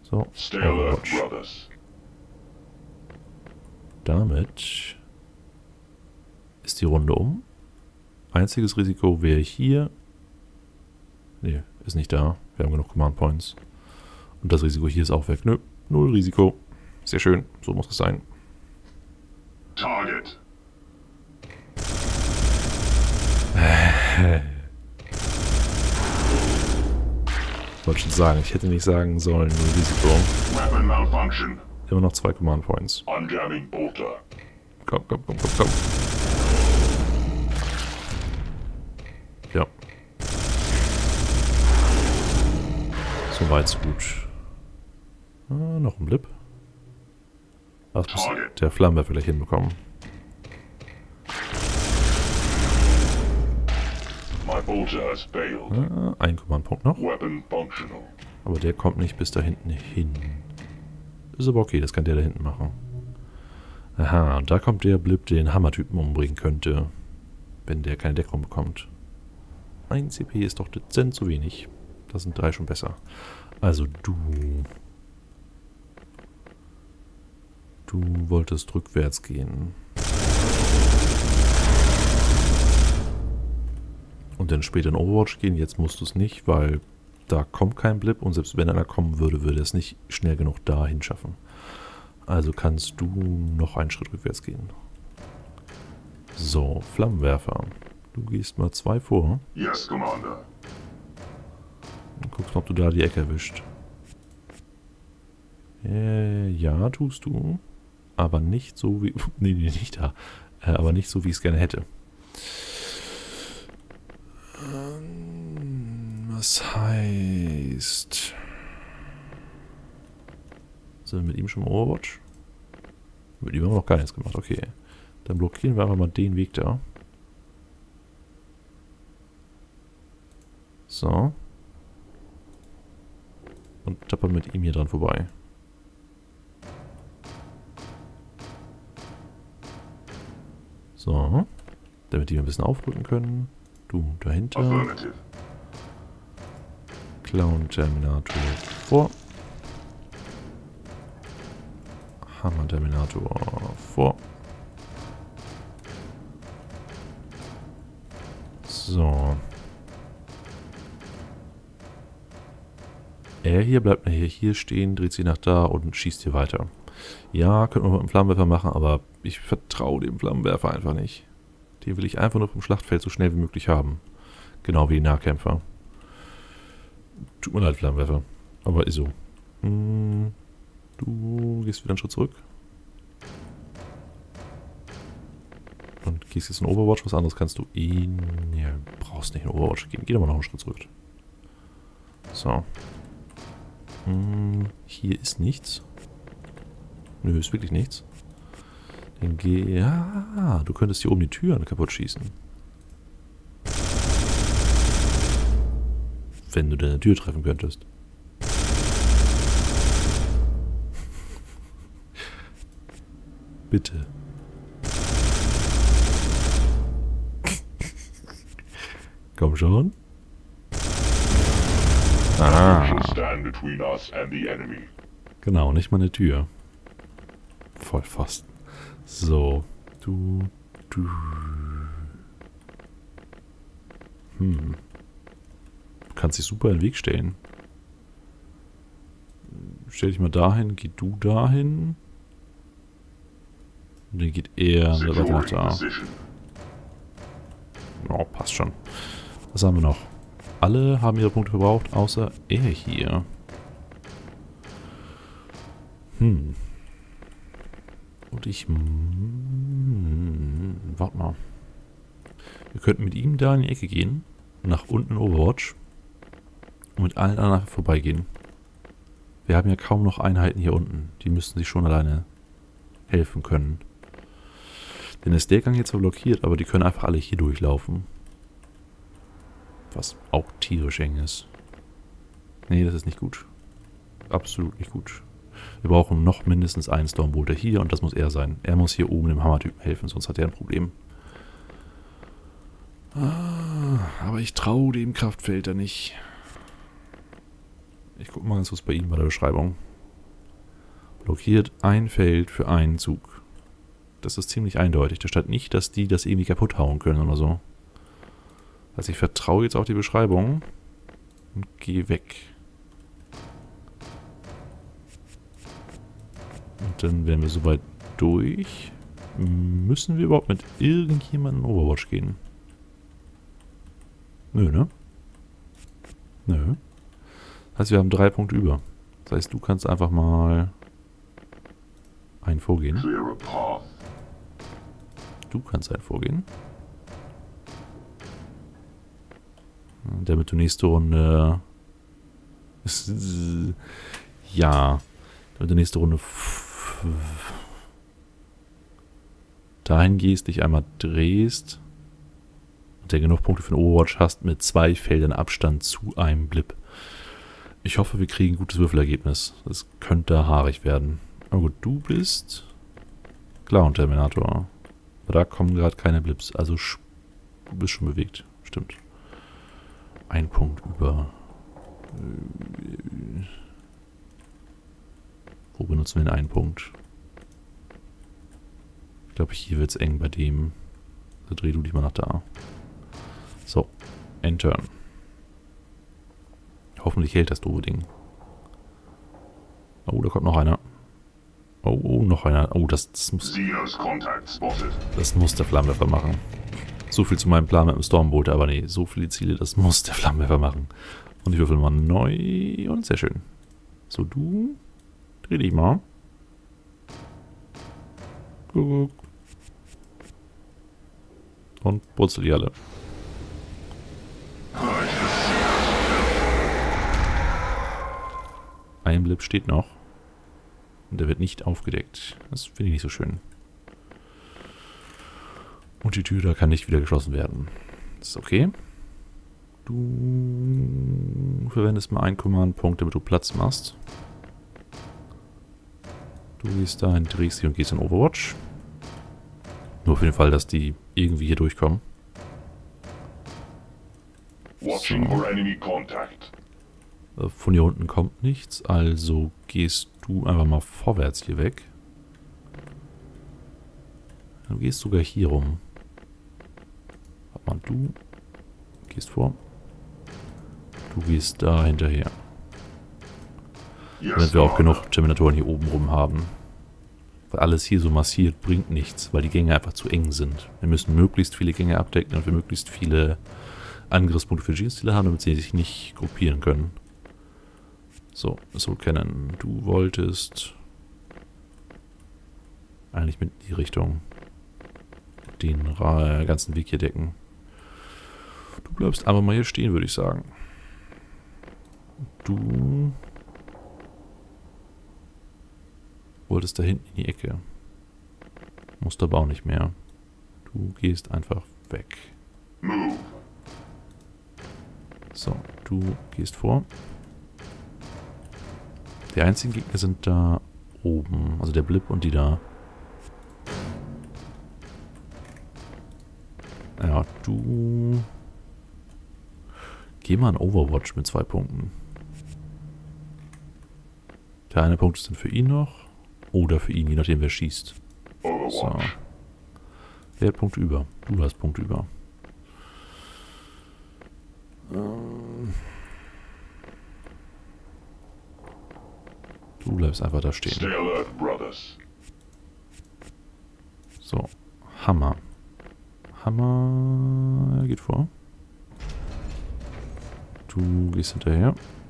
So, Overwatch. Damit ist die Runde um. Einziges Risiko wäre hier. Ne, ist nicht da. Wir haben genug Command Points. Und das Risiko hier ist auch weg. Nö, null Risiko. Sehr schön, so muss es sein. Target. Ich wollte schon sagen, ich hätte nicht sagen sollen, null Risiko. Weapon malfunction. Immer noch 2 Command Points. Unjamming bolter. Komm, komm, komm, komm, komm. Ja. Soweit so gut. Ah, noch ein Blip. Das muss der Flammenwerfer gleich hinbekommen. My bolter has failed. Ah, ein Command-Punkt noch. Weapon functional. Aber der kommt nicht bis da hinten hin. Ist aber okay, das kann der da hinten machen. Aha, und da kommt der Blip, der den Hammertypen umbringen könnte. Wenn der keine Deckung bekommt. 1 CP ist doch dezent zu wenig. Da sind 3 schon besser. Also du. Du wolltest rückwärts gehen. Und dann später in Overwatch gehen. Jetzt musst du es nicht, weil da kommt kein Blip. Und selbst wenn einer kommen würde, würde es nicht schnell genug dahin schaffen. Also kannst du noch einen Schritt rückwärts gehen. So, Flammenwerfer. Du gehst mal 2 vor. Yes, Commander. Und guckst mal, ob du da die Ecke erwischt. Ja, tust du. Aber nicht so wie... Nee, nicht da. Aber nicht so, wie ich es gerne hätte. Was heißt... Sind wir mit ihm schon im Overwatch? Mit ihm haben wir noch gar nichts gemacht, okay. Dann blockieren wir einfach mal den Weg da. So. Und tappern mit ihm hier dran vorbei. So. Damit die wir ein bisschen aufrücken können. Du dahinter. Affirmative. Clown Terminator vor. Hammer Terminator vor. So. Er hier bleibt hier stehen, dreht sich nach da und schießt hier weiter. Ja, könnte man mit dem Flammenwerfer machen, aber ich vertraue dem Flammenwerfer einfach nicht. Den will ich einfach nur vom Schlachtfeld so schnell wie möglich haben. Genau wie die Nahkämpfer. Tut mir leid, Flammenwerfer. Aber ist so. Du gehst wieder einen Schritt zurück. Und gehst jetzt in Overwatch. Was anderes kannst du ihn... Ja, brauchst nicht in Overwatch gehen. Geh doch mal noch einen Schritt zurück. So. Hier ist nichts. Nö, ist wirklich nichts. Dann geh... Ja, du könntest hier oben die Türen kaputt schießen. Wenn du deine Tür treffen könntest. Bitte. Komm schon. Ah. Genau, nicht mal eine Tür. Voll fast. So. Du. Du kannst dich super in den Weg stellen. Stell dich mal dahin, geh du dahin. Und dann geht er weiter nach da. Oh, passt schon. Was haben wir noch? Alle haben ihre Punkte verbraucht, außer er hier. Und ich... warte mal. Wir könnten mit ihm da in die Ecke gehen. Nach unten in Overwatch. Und mit allen anderen vorbeigehen. Wir haben ja kaum noch Einheiten hier unten. Die müssten sich schon alleine helfen können. Denn ist der Gang jetzt zwar blockiert, aber die können einfach alle hier durchlaufen. Was auch tierisch eng ist. Nee, das ist nicht gut. Absolut nicht gut. Wir brauchen noch mindestens einen Stormbolter hier und das muss er sein. Er muss hier oben dem Hammertypen helfen, sonst hat er ein Problem. Aber ich traue dem Kraftfeld da nicht. Ich gucke mal ganz kurz bei ihm bei der Beschreibung. Blockiert ein Feld für einen Zug. Das ist ziemlich eindeutig. Da stand nicht, dass die das irgendwie kaputt hauen können oder so. Also ich vertraue jetzt auf die Beschreibung und gehe weg. Und dann wären wir soweit durch. Müssen wir überhaupt mit irgendjemandem in Overwatch gehen? Nö, ne? Nö. Das heißt, wir haben 3 Punkte über. Das heißt, du kannst einfach mal einen vorgehen. Clear a path. Du kannst einen vorgehen. Damit du nächste Runde... Ja. Damit du nächste Runde... dahin gehst, dich einmal drehst und der genug Punkte für den Overwatch hast mit 2 Feldern Abstand zu einem Blip. Ich hoffe, wir kriegen ein gutes Würfelergebnis. Das könnte haarig werden. Aber gut, du bist Clown Terminator. Aber da kommen gerade keine Blips. Also du bist schon bewegt. Stimmt. Ein Punkt über. Wo benutzen wir den einen Punkt? Ich glaube, hier wird es eng bei dem. Also dreh du dich mal nach da. So. End-Turn. Hoffentlich hält das doofe Ding. Oh, da kommt noch einer. Oh, noch einer. Oh, das muss... Xenos contact spotted. Das muss der Flammenwerfer machen. So viel zu meinem Plan mit dem Stormbolt, aber nee, so viele Ziele, das muss der Flammenwerfer machen. Und ich würfel mal neu und sehr schön. So, du dreh dich mal. Guck. Und purzel die alle. Ein Blip steht noch. Und der wird nicht aufgedeckt. Das finde ich nicht so schön. Und die Tür da kann nicht wieder geschlossen werden. Das ist okay. Du verwendest mal einen Command-Punkt, damit du Platz machst. Du gehst dahin, drehst dich und gehst in Overwatch. Nur für den Fall, dass die irgendwie hier durchkommen. Watching for enemy contact. Von hier unten kommt nichts, also gehst du einfach mal vorwärts hier weg. Du gehst sogar hier rum. Warte mal, du gehst vor. Du gehst da hinterher. Damit wir auch genug Terminatoren hier oben rum haben. Weil alles hier so massiert bringt nichts, weil die Gänge einfach zu eng sind. Wir müssen möglichst viele Gänge abdecken und wir möglichst viele Angriffspunkte für G-Stile haben, damit sie sich nicht gruppieren können. So, Soul Cannon. Du wolltest eigentlich mit in die Richtung den ganzen Weg hier decken. Du bleibst aber mal hier stehen, würde ich sagen. Du wolltest da hinten in die Ecke. Musst aber auch nicht mehr. Du gehst einfach weg. Move. So, du gehst vor. Die einzigen Gegner sind da oben. Also der Blip und die da. Ja, du... Geh mal in Overwatch mit 2 Punkten. Der eine Punkt ist dann für ihn noch. Oder für ihn, je nachdem wer schießt. So. Overwatch. Wer hat Punkte über? Du hast Punkte über. Du bleibst einfach da stehen. Stay alert, brothers. So, Hammer. Hammer geht vor. Du gehst hinterher.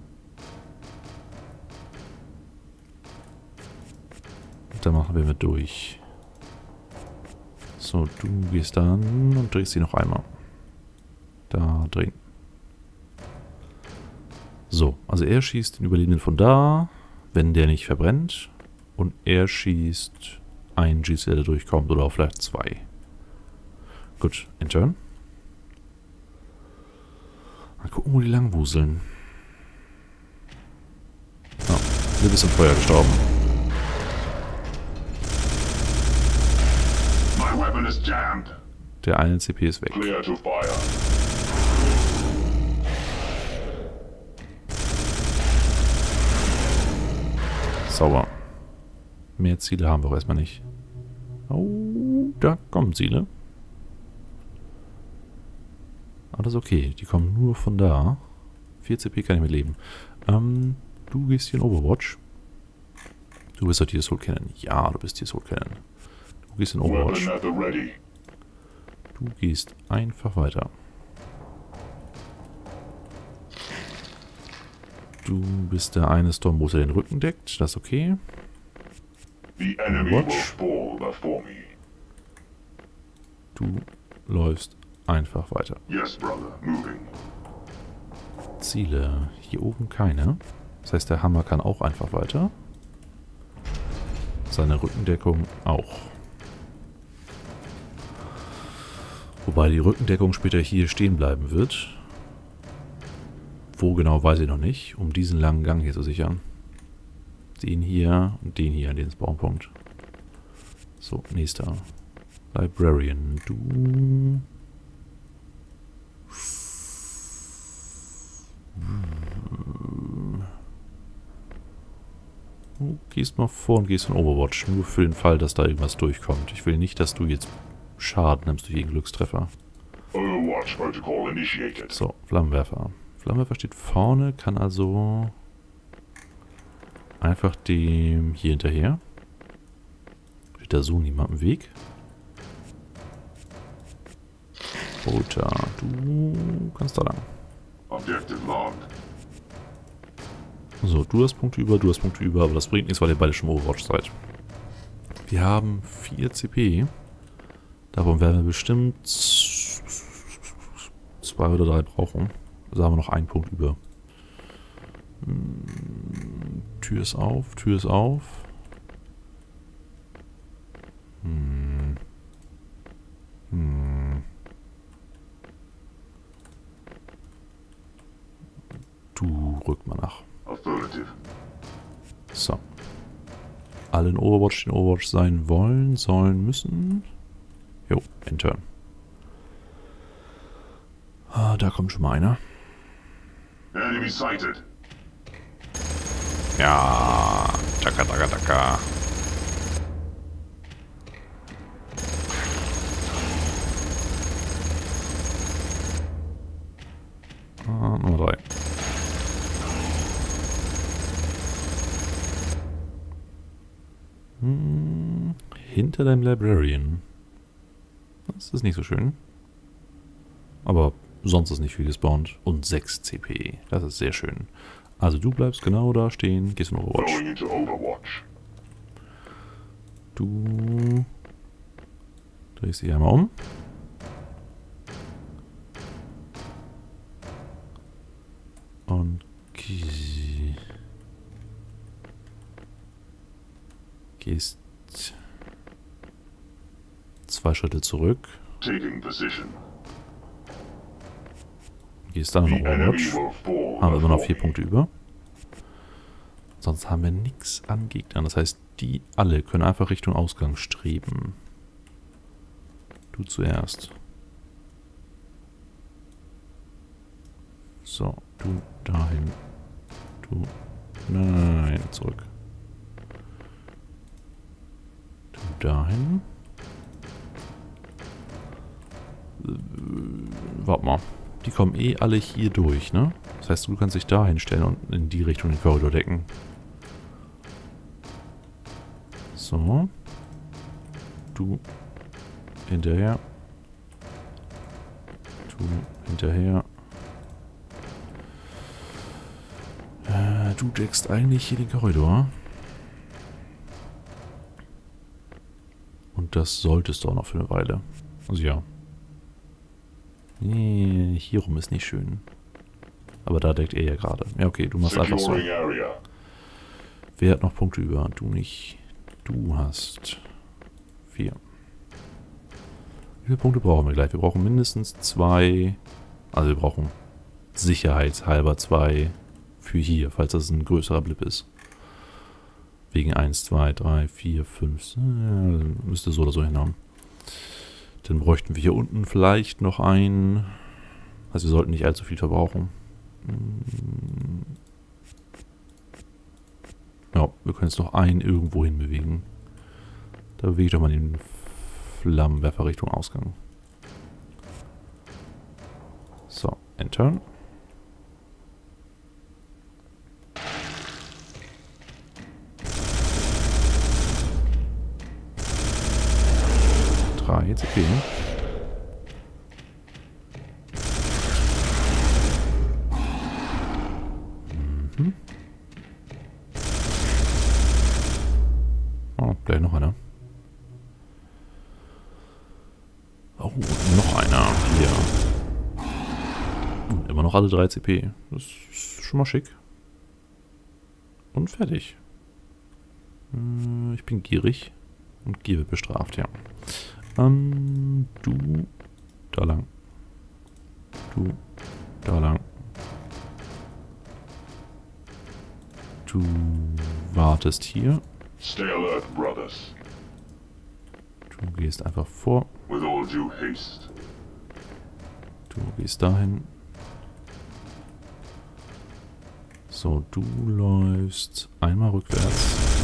Und dann machen wir mit durch. So, du gehst dann und drehst sie noch einmal. Da drehen. So, also er schießt den Überlebenden von da, wenn der nicht verbrennt. Und er schießt einen GC, der durchkommt, oder auch vielleicht 2. Gut, in Turn. Mal gucken, wo die lang wuseln. Oh, du bist im Feuer gestorben. My weapon is jammed. Der eine CP ist weg. Clear to fire. Sauber. Mehr Ziele haben wir auch erstmal nicht. Oh, da kommen Ziele. Alles okay. Die kommen nur von da. 4 CP kann ich mit leben. Du gehst hier in Overwatch. Du bist doch hier Soul Cannon. Ja, du bist hier Soul Cannon. Du gehst in Overwatch. Weapon at the ready. Du gehst einfach weiter. Du bist der eine Stormboot, der den Rücken deckt. Das ist okay. The enemy will Watch. fall before me. Du läufst einfach weiter. Yes, brother. Moving. Ziele. Hier oben keine. Das heißt, der Hammer kann auch einfach weiter. Seine Rückendeckung auch. Wobei die Rückendeckung später hier stehen bleiben wird. Wo genau, weiß ich noch nicht. Um diesen langen Gang hier zu sichern. Den hier und den hier an den Spawnpunkt. So, nächster. Librarian. Du... Du gehst mal vor und gehst in Overwatch. Nur für den Fall, dass da irgendwas durchkommt. Ich will nicht, dass du jetzt Schaden nimmst durch jeden Glückstreffer. Overwatch protocol initiated. So, Flammenwerfer. Flammenwerfer steht vorne, kann also einfach dem hier hinterher. Steht da so niemand im Weg. Bolter, du kannst da lang. Objective logged. So, du hast Punkte über, aber das bringt nichts, weil ihr beide schon im Overwatch seid. Wir haben 4 CP. Davon werden wir bestimmt 2 oder 3 brauchen. Also haben wir noch einen Punkt über. Tür ist auf, Tür ist auf. Du rück mal nach. Affirmative. So. Alle in Overwatch, die in Overwatch sein wollen, sollen, müssen. Jo, Intern. Ah, da kommt schon mal einer. Enemy sighted. Ja, taka, taka, taka. Nummer 3. Hinter deinem Librarian. Das ist nicht so schön. Aber sonst ist nicht viel gespawnt. Und 6 CP. Das ist sehr schön. Also du bleibst genau da stehen, gehst in Overwatch. Going into Overwatch. Du drehst dich einmal um. Und gehst 2 Schritte zurück. Taking position. Gehst dann in The enemy Overwatch. will fall Haben wir immer noch before 4 me. Punkte über. Sonst haben wir nichts an Gegnern. Das heißt, die alle können einfach Richtung Ausgang streben. Du zuerst. So, du dahin. Du... Nein, zurück. Du dahin. Warte mal. Die kommen eh alle hier durch, ne? Das heißt, du kannst dich da hinstellen und in die Richtung den Korridor decken. So. Du hinterher. Du hinterher. Du deckst eigentlich hier den Korridor. Und das solltest du auch noch für eine Weile. Also ja. Nee, hier rum ist nicht schön. Aber da deckt er ja gerade. Ja, okay, du machst einfach so. Securing area. Wer hat noch Punkte über? Du nicht. Du hast 4. Wie viele Punkte brauchen wir gleich? Wir brauchen mindestens 2. Also wir brauchen sicherheitshalber 2 für hier, falls das ein größerer Blip ist. Wegen 1, 2, 3, 4, 5. Müsste so oder so hinhauen. Dann bräuchten wir hier unten vielleicht noch einen. Also wir sollten nicht allzu viel verbrauchen. Ja, Wir können jetzt noch einen irgendwo hin bewegen. Da bewege ich doch mal den Flammenwerfer Richtung Ausgang. So, Enter. Jetzt okay. Mhm. Oh, gleich noch einer. Oh, und noch einer hier. Und immer noch alle 3 CP. Das ist schon mal schick. Und fertig. Ich bin gierig. Und Gier wird bestraft, ja. Du da lang. Du da lang. Du wartest hier. Stay alert, brothers. Du gehst einfach vor. With all due haste. Du gehst dahin. So, du läufst einmal rückwärts.